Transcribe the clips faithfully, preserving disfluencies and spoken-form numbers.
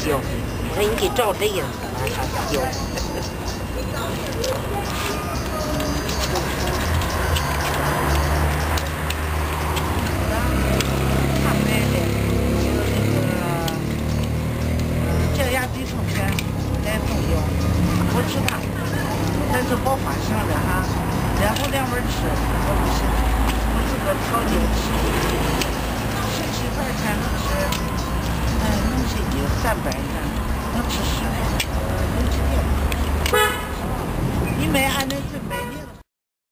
丢。我说你给照这样子，完上丢。 他买的有那个降压对称片来重要，我吃它，但是爆发性的哈，两口两碗吃我不行，我是个调节吃，十七块钱能吃，嗯，能吃有三百呢，能吃十呃六七天。你买俺那是买那个。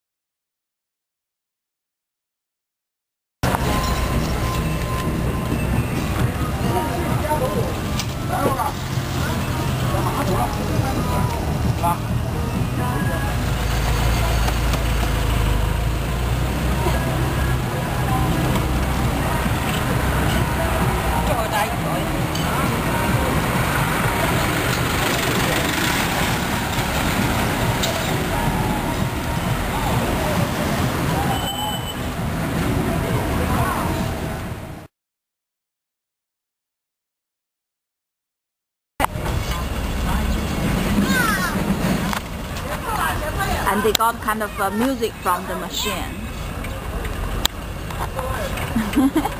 And they got kind of uh, music from the machine.